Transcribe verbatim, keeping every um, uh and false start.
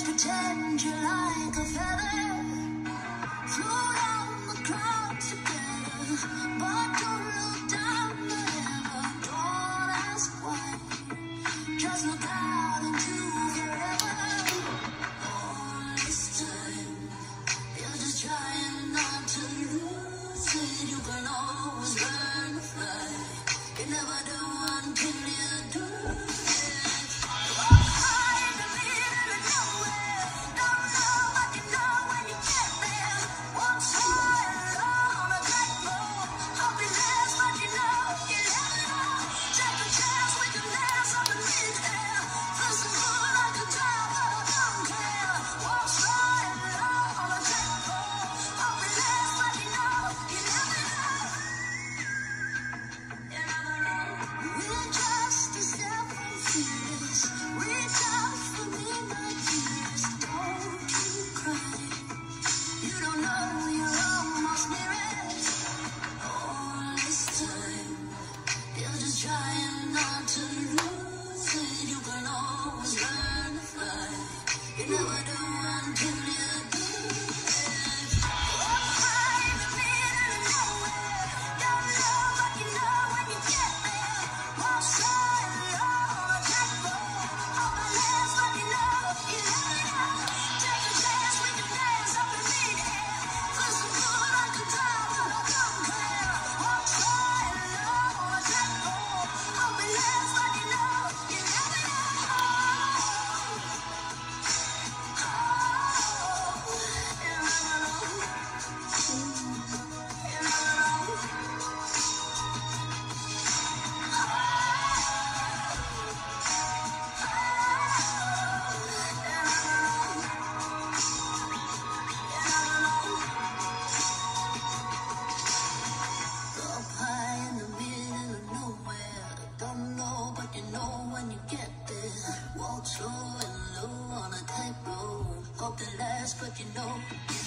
pretend you're like a feather, float on the clouds together, but don't look down forever. Don't ask why, just look out into forever. All this time, you're just trying not to lose it. You can always learn to fly. You never do until you do. Trying not to lose it, you can always learn to fly. You never do until you do it. Walk high in the middle of nowhere. Don't know, but you know when you get there. Walk straight along on a tightrope. On my legs, but you know, you never know. Take a chance, we can dance up in mid-air. Feel so good I could die, but I don't care. Walk straight along on a tightrope. Walk slow and low on a tightrope. Hope it lasts, but you know.